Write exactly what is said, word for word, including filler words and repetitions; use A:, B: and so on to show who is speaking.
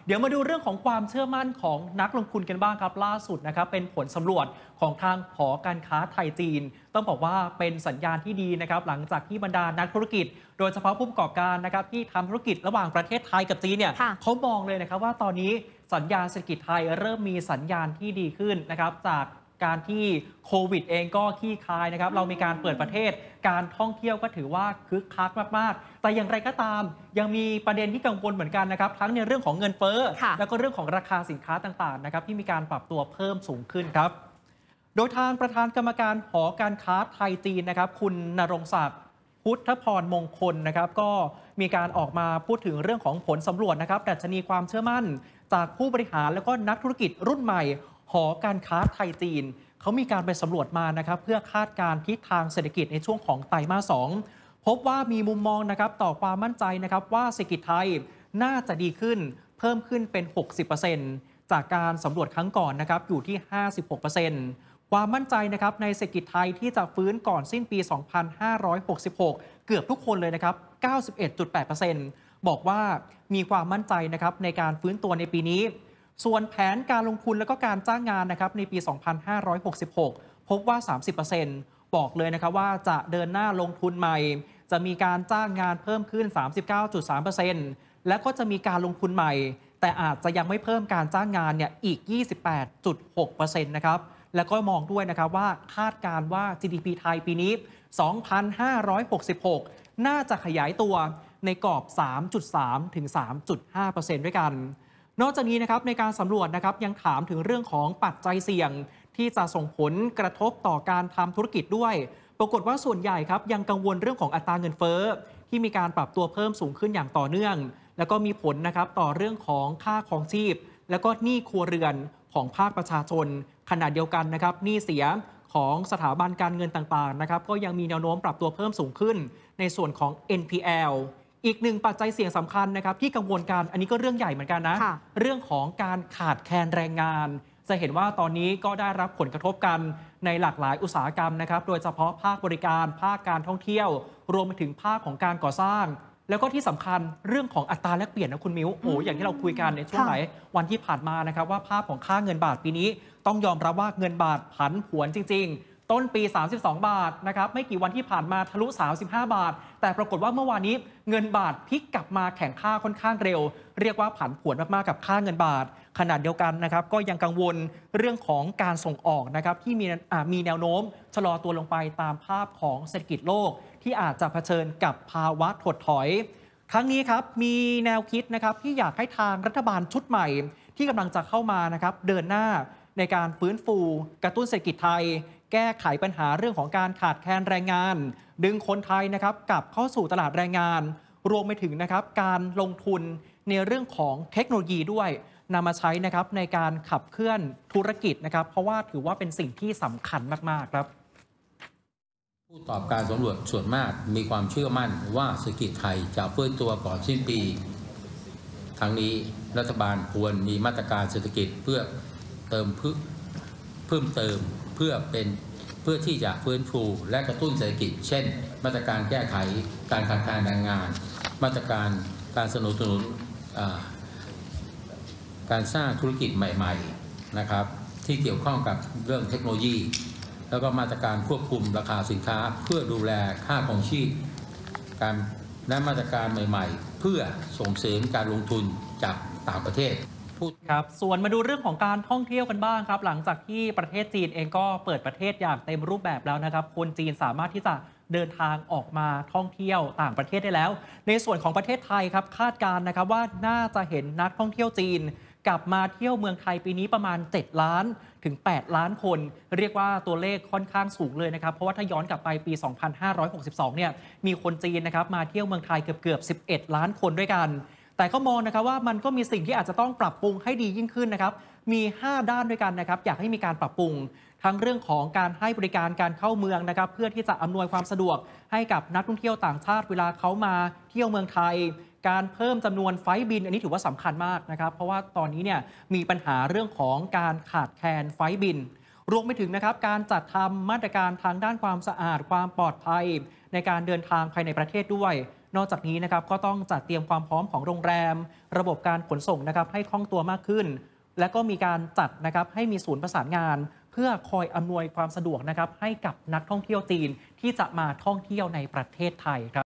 A: เดี๋ยวมาดูเรื่องของความเชื่อมั่นของนักลงทุนกันบ้างครับล่าสุดนะครับเป็นผลสำรวจของทางหอการค้าไทยจีนต้องบอกว่าเป็นสัญญาณที่ดีนะครับหลังจากที่บรรดานักธุรกิจโดยเฉพาะผู้ประกอบการนะครับที่ทำธุรกิจระหว่างประเทศไทยกับจีนเนี่ยเขามองเลยนะครับว่าตอนนี้สัญญาณเศรษฐกิจไทยเริ่มมีสัญญาณที่ดีขึ้นนะครับจากการที่โควิดเองก็คลี่คลายนะครับเรามีการเปิดประเทศการท่องเที่ยวก็ถือว่าคึกคักมากๆแต่อย่างไรก็ตามยังมีประเด็นที่กังวลเหมือนกันนะครับทั้งในเรื่องของเงินเฟ้อแล้วก็เรื่องของราคาสินค้าต่างๆนะครับที่มีการปรับตัวเพิ่มสูงขึ้นครับโดยทางประธานกรรมการหอการค้าไทยจีนนะครับคุณณรงค์ศักดิ์พุทธพรมงคลนะครับก็มีการออกมาพูดถึงเรื่องของผลสำรวจนะครับดัชนีความเชื่อมั่นจากผู้บริหารแล้วก็นักธุรกิจรุ่นใหม่หอการค้าไทยจีนเขามีการไปสำรวจมานะครับเพื่อคาดการณ์ทิศทางเศรษฐกิจในช่วงของไตรมาสสองพบว่ามีมุมมองนะครับต่อความมั่นใจนะครับว่าเศรษฐกิจไทยน่าจะดีขึ้นเพิ่มขึ้นเป็น หกสิบเปอร์เซ็นต์ จากการสำรวจครั้งก่อนนะครับอยู่ที่ ห้าสิบหกเปอร์เซ็นต์ ความมั่นใจนะครับในเศรษฐกิจไทยที่จะฟื้นก่อนสิ้นปี สองพันห้าร้อยหกสิบหก เกือบทุกคนเลยนะครับ เก้าสิบเอ็ดจุดแปดเปอร์เซ็นต์ บอกว่ามีความมั่นใจนะครับในการฟื้นตัวในปีนี้ส่วนแผนการลงทุนและก็การจ้างงานนะครับในปี สองพันห้าร้อยหกสิบหก พบว่า สามสิบเปอร์เซ็นต์ บอกเลยนะครับว่าจะเดินหน้าลงทุนใหม่จะมีการจ้างงานเพิ่มขึ้น สามสิบเก้าจุดสามเปอร์เซ็นต์ และก็จะมีการลงทุนใหม่แต่อาจจะยังไม่เพิ่มการจ้างงานเนี่ยอีก ยี่สิบแปดจุดหกเปอร์เซ็นต์ นะครับแล้วก็มองด้วยนะครับว่าคาดการว่า จี ดี พี ไทยปีนี้ สองพันห้าร้อยหกสิบหก น่าจะขยายตัวในกรอบ สามจุดสาม ถึง สามจุดห้าเปอร์เซ็นต์ ด้วยกันนอกจากนี้นะครับในการสำรวจนะครับยังถามถึงเรื่องของปัจจัยเสี่ยงที่จะส่งผลกระทบต่อการทำธุรกิจด้วยปรากฏว่าส่วนใหญ่ครับยังกังวลเรื่องของอัตราเงินเฟ้อที่มีการปรับตัวเพิ่มสูงขึ้นอย่างต่อเนื่องแล้วก็มีผลนะครับต่อเรื่องของค่าครองชีพแล้วก็หนี้ครัวเรือนของภาคประชาชนขณะเดียวกันนะครับหนี้เสียของสถาบันการเงินต่างๆนะครับก็ยังมีแนวโน้มปรับตัวเพิ่มสูงขึ้นในส่วนของ เอ็น พี แอลอีกหนึ่งปัจจัยเสี่ยงสำคัญนะครับที่กังวลกันอันนี้ก็เรื่องใหญ่เหมือนกันนะเรื่องของการขาดแคลนแรงงานจะเห็นว่าตอนนี้ก็ได้รับผลกระทบกันในหลากหลายอุตสาหกรรมนะครับโดยเฉพาะภาคบริการภาคการท่องเที่ยวรวมไปถึงภาคของการก่อสร้างแล้วก็ที่สำคัญเรื่องของอัตราแลกเปลี่ยนนะคุณมิ้วโอ้อย่างที่เราคุยกันในช่วงไหนวันที่ผ่านมานะครับว่าภาพของค่าเงินบาทปีนี้ต้องยอมรับว่าเงินบาทผันผวนจริงๆต้นปีสามสิบสองบาทนะครับไม่กี่วันที่ผ่านมาทะลุสามสิบห้าบาทแต่ปรากฏว่าเมื่อวานนี้เงินบาทพลิกกลับมาแข็งค่าค่อนข้างเร็วเรียกว่าผันผวนมากๆกับค่าเงินบาทขณะเดียวกันนะครับก็ยังกังวลเรื่องของการส่งออกนะครับที่มีมีแนวโน้มชะลอตัวลงไปตามภาพของเศรษฐกิจโลกที่อาจจะเผชิญกับภาวะถดถอยทั้งนี้ครับมีแนวคิดนะครับที่อยากให้ทางรัฐบาลชุดใหม่ที่กำลังจะเข้ามานะครับเดินหน้าในการฟื้นฟูกระตุ้นเศรษฐกิจไทยแก้ไขปัญหาเรื่องของการขาดแคลนแรงงานดึงคนไทยนะครับกลับเข้าสู่ตลาดแรงงานรวมไปถึงนะครับการลงทุนในเรื่องของเทคโนโลยีด้วยนำมาใช้นะครับในการขับเคลื่อนธุรกิจนะครับเพราะว่าถือว่าเป็นสิ่งที่สำคัญมากๆครับ
B: ผู้ตอบการสำรวจส่วนมากมีความเชื่อมั่นว่าเศรษฐกิจไทยจะฟื้นตัวก่อนสิ้นปีทั้งนี้รัฐบาลควรมีมาตรการเศรษฐกิจเพื่อเติมเพิ่มเติมเพื่อเป็นเพื่อที่จะฟื้นฟูและกระตุ้นเศรษฐกิจเช่นมาตรการแก้ไขการขาดแคลนแรงงานมาตรการการสนับสนุนการสร้างธุรกิจใหม่ๆนะครับที่เกี่ยวข้องกับเรื่องเทคโนโลยีแล้วก็มาตรการควบคุมราคาสินค้าเพื่อดูแลค่าครองชีพการและมาตรการใหม่ๆเพื่อส่งเสริมการลงทุนจากต่างประเทศ
A: ครับส่วนมาดูเรื่องของการท่องเที่ยวกันบ้างครับหลังจากที่ประเทศจีนเองก็เปิดประเทศอย่างเต็มรูปแบบแล้วนะครับคนจีนสามารถที่จะเดินทางออกมาท่องเที่ยวต่างประเทศได้แล้วในส่วนของประเทศไทยครับคาดการณ์นะครับว่าน่าจะเห็นนักท่องเที่ยวจีนกลับมาเที่ยวเมืองไทยปีนี้ประมาณเจ็ดล้านถึงแปดล้านคนเรียกว่าตัวเลขค่อนข้างสูงเลยนะครับเพราะว่าถ้าย้อนกลับไปปีสองพันห้าร้อยหกสิบสองเนี่ยมีคนจีนนะครับมาเที่ยวเมืองไทยเกือบเกือบสิบเอ็ดล้านคนด้วยกันแต่ก็มองนะครับว่ามันก็มีสิ่งที่อาจจะต้องปรับปรุงให้ดียิ่งขึ้นนะครับมีห้าด้านด้วยกันนะครับอยากให้มีการปรับปรุงทั้งเรื่องของการให้บริการการเข้าเมืองนะครับเพื่อที่จะอำนวยความสะดวกให้กับนักท่องเที่ยวต่างชาติเวลาเขามาเที่ยวเมืองไทยการเพิ่มจำนวนไฟล์บินอันนี้ถือว่าสำคัญมากนะครับเพราะว่าตอนนี้เนี่ยมีปัญหาเรื่องของการขาดแคลนไฟล์บินรวมไปถึงนะครับการจัดทำมาตรการทางด้านความสะอาดความปลอดภัยในการเดินทางภายในประเทศด้วยนอกจากนี้นะครับก็ต้องจัดเตรียมความพร้อมของโรงแรมระบบการขนส่งนะครับให้คล่องตัวมากขึ้น และก็มีการจัดนะครับให้มีศูนย์ประสานงาน เพื่อคอยอำนวยความสะดวกนะครับให้กับนักท่องเที่ยวจีนที่จะมาท่องเที่ยวในประเทศไทยครับ